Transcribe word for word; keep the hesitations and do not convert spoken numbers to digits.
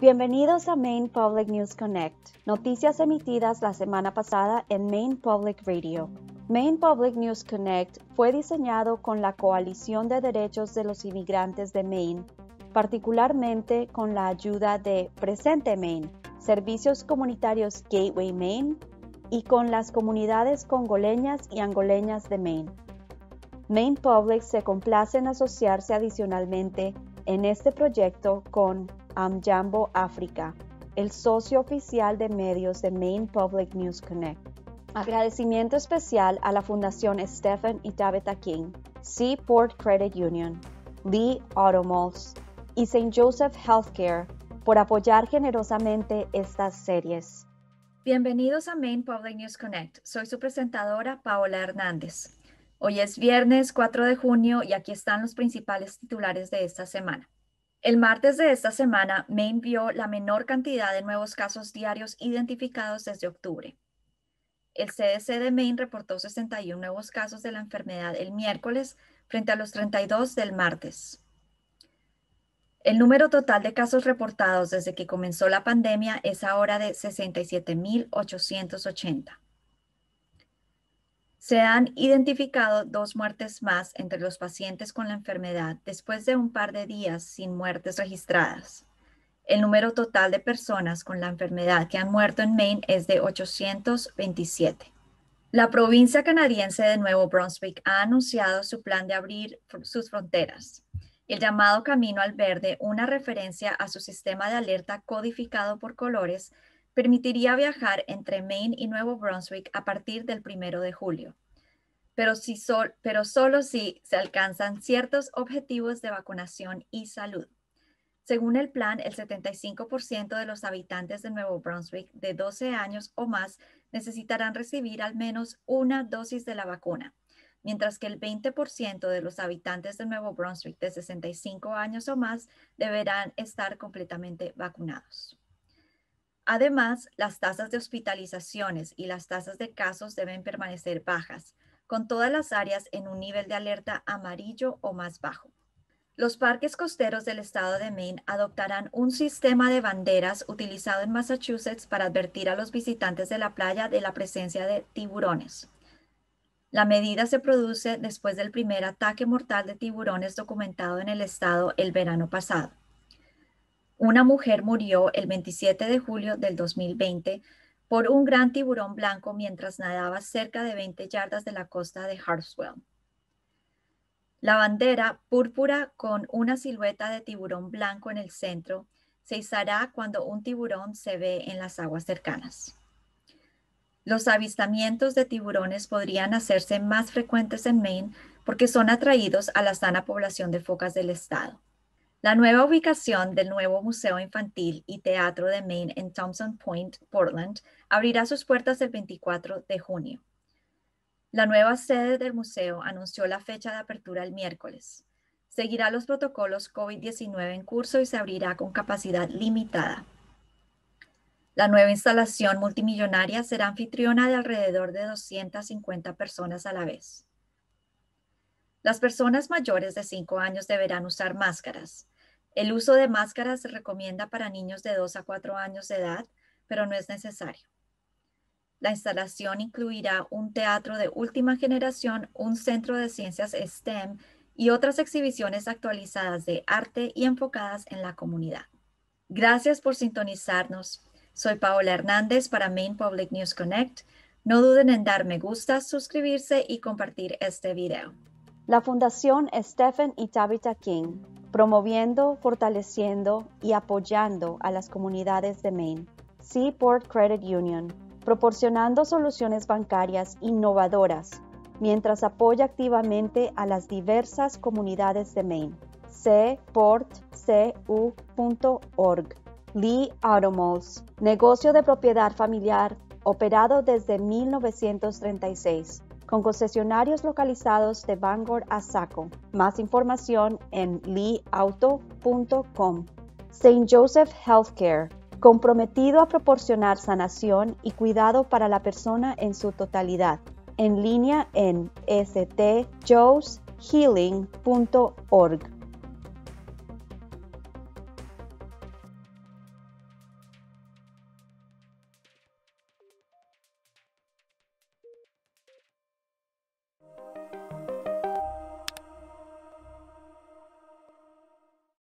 Bienvenidos a Maine Public News Connect, noticias emitidas la semana pasada en Maine Public Radio. Maine Public News Connect fue diseñado con la Coalición de Derechos de los Inmigrantes de Maine, particularmente con la ayuda de Presente Maine, Servicios Comunitarios Gateway Maine y con las comunidades congoleñas y angoleñas de Maine. Maine Public se complace en asociarse adicionalmente en este proyecto con Amjambo Africa, el socio oficial de medios de Maine Public News Connect. Agradecimiento especial a la Fundación Stephen y Tabitha King, Seaport Credit Union, Lee Auto Malls y Saint Joseph Healthcare por apoyar generosamente estas series. Bienvenidos a Maine Public News Connect. Soy su presentadora, Paola Hernández. Hoy es viernes cuatro de junio y aquí están los principales titulares de esta semana. El martes de esta semana, Maine vio la menor cantidad de nuevos casos diarios identificados desde octubre. El C D C de Maine reportó sesenta y uno nuevos casos de la enfermedad el miércoles frente a los treinta y dos del martes. El número total de casos reportados desde que comenzó la pandemia es ahora de sesenta y siete mil ochocientos ochenta. Se han identificado dos muertes más entre los pacientes con la enfermedad después de un par de días sin muertes registradas. El número total de personas con la enfermedad que han muerto en Maine es de ochocientos veintisiete. La provincia canadiense de Nuevo Brunswick ha anunciado su plan de abrir sus fronteras. El llamado Camino al Verde, una referencia a su sistema de alerta codificado por colores, permitiría viajar entre Maine y Nuevo Brunswick a partir del primero de julio, pero, si sol, pero solo si se alcanzan ciertos objetivos de vacunación y salud. Según el plan, el setenta y cinco por ciento de los habitantes de Nuevo Brunswick de doce años o más necesitarán recibir al menos una dosis de la vacuna, mientras que el veinte por ciento de los habitantes de Nuevo Brunswick de sesenta y cinco años o más deberán estar completamente vacunados. Además, las tasas de hospitalizaciones y las tasas de casos deben permanecer bajas, con todas las áreas en un nivel de alerta amarillo o más bajo. Los parques costeros del estado de Maine adoptarán un sistema de banderas utilizado en Massachusetts para advertir a los visitantes de la playa de la presencia de tiburones. La medida se produce después del primer ataque mortal de tiburones documentado en el estado el verano pasado. Una mujer murió el veintisiete de julio del dos mil veinte por un gran tiburón blanco mientras nadaba cerca de veinte yardas de la costa de Harpswell. La bandera púrpura con una silueta de tiburón blanco en el centro se izará cuando un tiburón se ve en las aguas cercanas. Los avistamientos de tiburones podrían hacerse más frecuentes en Maine porque son atraídos a la sana población de focas del estado. La nueva ubicación del nuevo Museo Infantil y Teatro de Maine en Thompson Point, Portland, abrirá sus puertas el veinticuatro de junio. La nueva sede del museo anunció la fecha de apertura el miércoles. Seguirá los protocolos COVID diecinueve en curso y se abrirá con capacidad limitada. La nueva instalación multimillonaria será anfitriona de alrededor de doscientas cincuenta personas a la vez. Las personas mayores de cinco años deberán usar máscaras. El uso de máscaras se recomienda para niños de dos a cuatro años de edad, pero no es necesario. La instalación incluirá un teatro de última generación, un centro de ciencias STEM y otras exhibiciones actualizadas de arte y enfocadas en la comunidad. Gracias por sintonizarnos. Soy Paola Hernández para Maine Public News Connect. No duden en dar me gusta, suscribirse y compartir este video. La Fundación Stephen y Tabitha King, promoviendo, fortaleciendo y apoyando a las comunidades de Maine. Seaport Credit Union, proporcionando soluciones bancarias innovadoras, mientras apoya activamente a las diversas comunidades de Maine. C port c u punto org. Lee Auto Malls, negocio de propiedad familiar operado desde mil novecientos treinta y seis, con concesionarios localizados de Bangor a Saco. Más información en lee auto punto com. Saint Joseph Healthcare, comprometido a proporcionar sanación y cuidado para la persona en su totalidad. En línea en s t jos healing punto org.